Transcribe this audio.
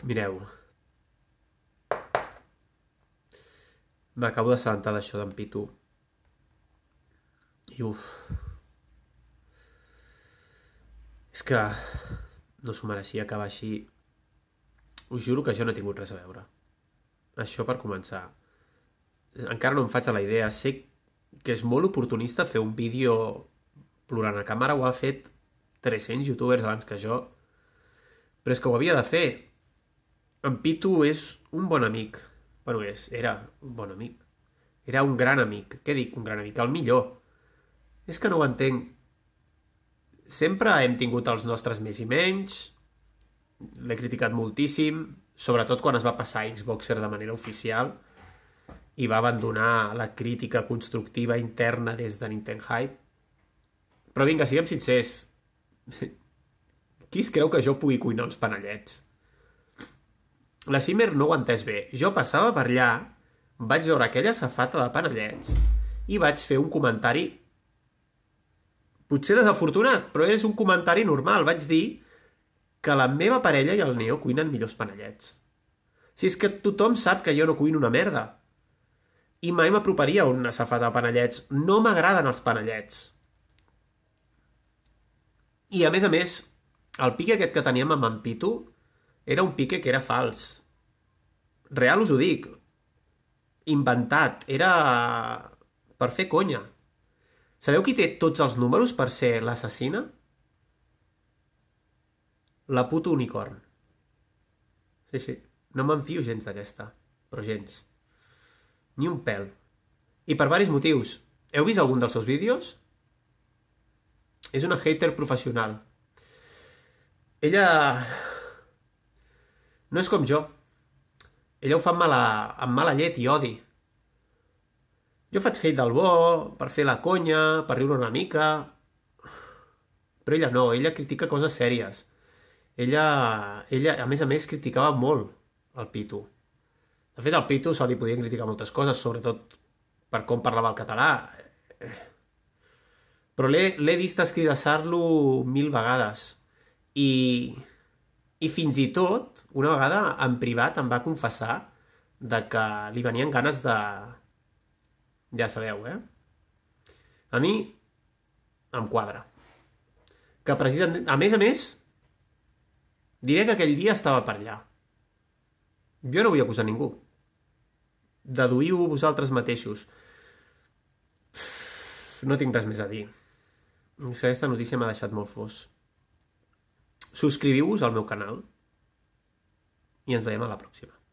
Mireu, m'acabo d'assabentar d'això d'en Pitu. I és que no s'ho mereixia acabar així. Us juro que jo no he tingut res a veure. Això per començar. Encara no em faig a la idea. Sé que és molt oportunista fer un vídeo plorant a càmera. Ho ha fet 300 youtubers abans que jo. Però és que ho havia de fer. En Pitu és un bon amic. Bueno, era un bon amic. Era un gran amic. Què dic, un gran amic? El millor. És que no ho entenc. Sempre hem tingut els nostres més i menys. L'he criticat moltíssim, sobretot quan es va passar a Xboxer de manera oficial i va abandonar la crítica constructiva interna des de Nintendo Hype. Però vinga, siguem sincers. Qui es creu que jo pugui cuinar uns panellets? La Simmer no ho ha entès bé. Jo passava per allà, vaig veure aquella safata de panellets i vaig fer un comentari potser desafortunat, però és un comentari normal. Vaig dir que la meva parella i el Neo cuinen millors panellets. Si és que tothom sap que jo no cuino una merda. I mai m'aproparia a una safata de panellets. No m'agraden els panellets. I a més, el pique aquest que teníem amb en Pitu era un pique que era fals. Real us ho dic. Inventat. Era per fer conya. Sabeu qui té tots els números per ser l'assassina? La puta unicorn. Sí. No me'n fio gens d'aquesta. Però gens. Ni un pèl. I per varis motius. Heu vist algun dels seus vídeos? És una hater professional. Ella no és com jo. Ella ho fa amb mala llet i odi. Jo faig hate del bo, per fer la conya, per riure una mica. Però ella no, ella critica coses sèries. Ella a més, criticava molt el Pitu. De fet, al Pitu se li podien criticar moltes coses, sobretot per com parlava el català. Però l'he vist escridassar-lo 1000 vegades. I fins i tot, una vegada en privat em va confessar de que li venien ganes de... Ja sabeu, A mi em quadra. Que precisament... A més, diré que aquell dia estava per allà. Jo no vull acusar ningú. Deduïu vosaltres mateixos. No tinc res més a dir. Aquesta notícia m'ha deixat molt fos. Subscriviu-vos al meu canal i ens veiem a la pròxima.